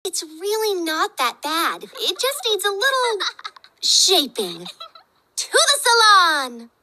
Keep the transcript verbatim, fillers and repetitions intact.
It's really not that bad. It just needs a little shaping. To the salon!